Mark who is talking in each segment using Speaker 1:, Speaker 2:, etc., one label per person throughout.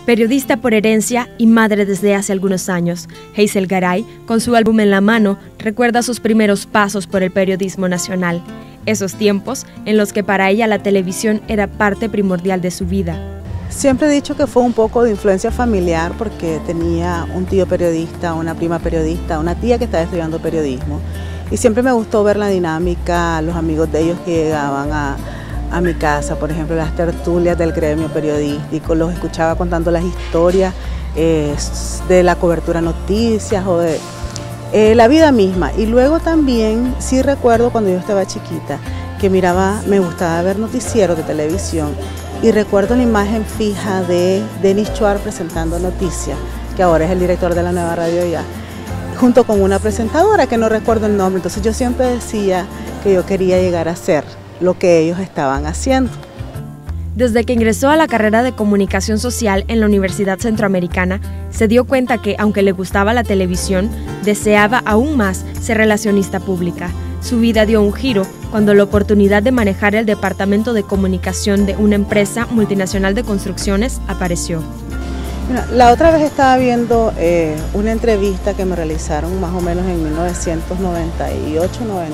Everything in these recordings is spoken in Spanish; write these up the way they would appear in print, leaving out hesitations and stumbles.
Speaker 1: Periodista por herencia y madre desde hace algunos años, Hazel Garay, con su álbum en la mano, recuerda sus primeros pasos por el periodismo nacional, esos tiempos en los que para ella la televisión era parte primordial de su vida.
Speaker 2: Siempre he dicho que fue un poco de influencia familiar porque tenía un tío periodista, una prima periodista, una tía que estaba estudiando periodismo y siempre me gustó ver la dinámica, los amigos de ellos que llegaban a mi casa, por ejemplo, las tertulias del gremio periodístico, los escuchaba contando las historias de la cobertura noticias o de la vida misma. Y luego también, sí recuerdo cuando yo estaba chiquita, que me gustaba ver noticieros de televisión y recuerdo la imagen fija de Denis Chuar presentando noticias, que ahora es el director de la nueva radio ya, junto con una presentadora que no recuerdo el nombre. Entonces yo siempre decía que yo quería llegar a ser lo que ellos estaban haciendo.
Speaker 1: Desde que ingresó a la carrera de Comunicación Social en la Universidad Centroamericana, se dio cuenta que, aunque le gustaba la televisión, deseaba aún más ser relacionista pública. Su vida dio un giro cuando la oportunidad de manejar el departamento de comunicación de una empresa multinacional de construcciones apareció.
Speaker 2: La otra vez estaba viendo una entrevista que me realizaron más o menos en 1998-99.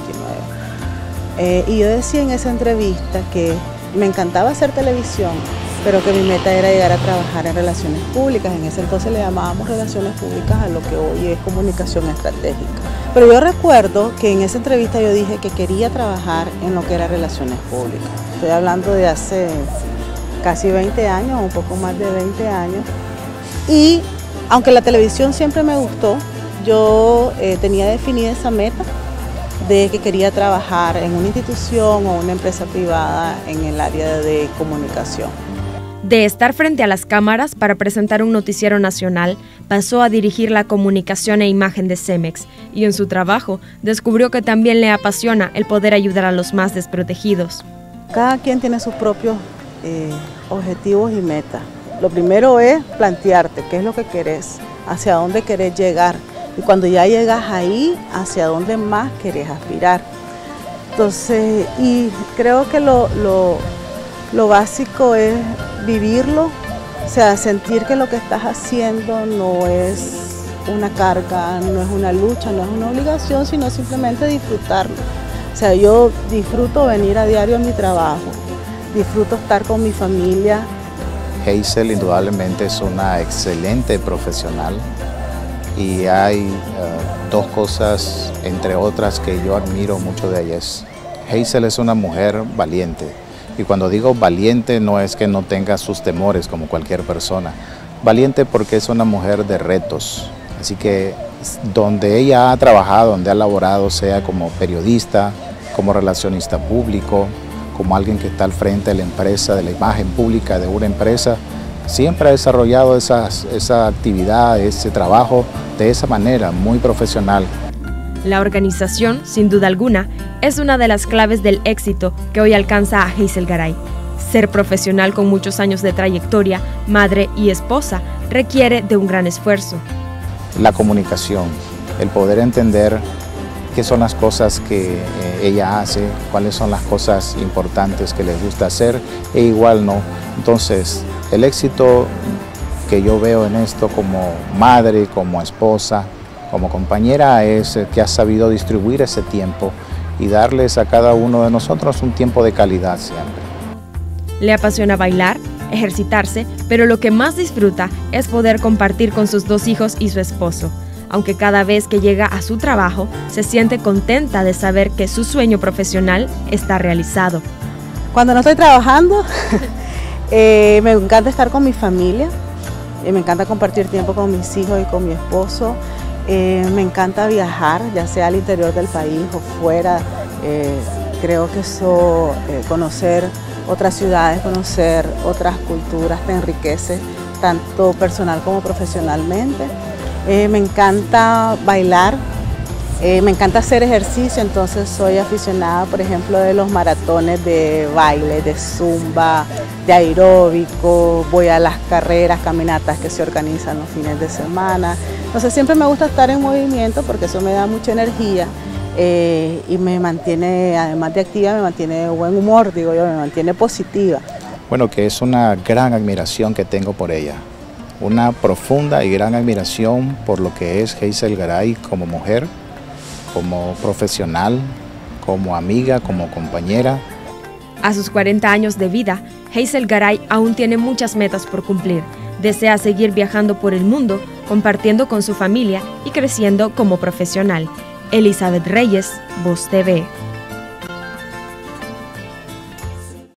Speaker 2: Y yo decía en esa entrevista que me encantaba hacer televisión, pero que mi meta era llegar a trabajar en relaciones públicas. En ese entonces le llamábamos relaciones públicas a lo que hoy es comunicación estratégica. Pero yo recuerdo que en esa entrevista yo dije que quería trabajar en lo que era relaciones públicas. Estoy hablando de hace casi 20 años, un poco más de 20 años. Y aunque la televisión siempre me gustó, yo tenía definida esa meta de que quería trabajar en una institución o una empresa privada en el área de comunicación.
Speaker 1: De estar frente a las cámaras para presentar un noticiero nacional, pasó a dirigir la comunicación e imagen de Cemex y en su trabajo descubrió que también le apasiona el poder ayudar a los más desprotegidos.
Speaker 2: Cada quien tiene sus propios objetivos y metas. Lo primero es plantearte qué es lo que querés, hacia dónde querés llegar. Y cuando ya llegas ahí, hacia dónde más querés aspirar. Entonces, y creo que lo básico es vivirlo, o sea, sentir que lo que estás haciendo no es una carga, no es una lucha, no es una obligación, sino simplemente disfrutarlo. O sea, yo disfruto venir a diario a mi trabajo, disfruto estar con mi familia.
Speaker 3: Hazel indudablemente es una excelente profesional. Y hay dos cosas, entre otras, que yo admiro mucho de ella. Hazel es una mujer valiente. Y cuando digo valiente no es que no tenga sus temores como cualquier persona. Valiente porque es una mujer de retos. Así que donde ella ha trabajado, donde ha laborado, sea como periodista, como relacionista público, como alguien que está al frente de la empresa, de la imagen pública de una empresa, siempre ha desarrollado esa actividad, ese trabajo de esa manera, muy profesional.
Speaker 1: La organización, sin duda alguna, es una de las claves del éxito que hoy alcanza a Hazel Garay. Ser profesional con muchos años de trayectoria, madre y esposa, requiere de un gran esfuerzo.
Speaker 3: La comunicación, el poder entender qué son las cosas que ella hace, cuáles son las cosas importantes que les gusta hacer e igual no. Entonces, el éxito que yo veo en esto como madre, como esposa, como compañera, es que ha sabido distribuir ese tiempo y darles a cada uno de nosotros un tiempo de calidad siempre.
Speaker 1: Le apasiona bailar, ejercitarse, pero lo que más disfruta es poder compartir con sus 2 hijos y su esposo. Aunque cada vez que llega a su trabajo, se siente contenta de saber que su sueño profesional está realizado.
Speaker 2: Cuando no estoy trabajando, me encanta estar con mi familia, me encanta compartir tiempo con mis hijos y con mi esposo, me encanta viajar, ya sea al interior del país o fuera. Creo que eso, conocer otras ciudades, conocer otras culturas te enriquece, tanto personal como profesionalmente. Me encanta bailar, me encanta hacer ejercicio, entonces soy aficionada, por ejemplo, de los maratones de baile, de zumba, de aeróbico, voy a las carreras, caminatas que se organizan los fines de semana. Entonces siempre me gusta estar en movimiento porque eso me da mucha energía y me mantiene, además de activa, me mantiene de buen humor, digo yo, me mantiene positiva.
Speaker 3: Bueno, que es una gran admiración que tengo por ella. una profunda y gran admiración por lo que es Hazel Garay como mujer, como profesional, como amiga, como compañera.
Speaker 1: A sus 40 años de vida, Hazel Garay aún tiene muchas metas por cumplir. Desea seguir viajando por el mundo, compartiendo con su familia y creciendo como profesional. Elizabeth Reyes, Voz TV.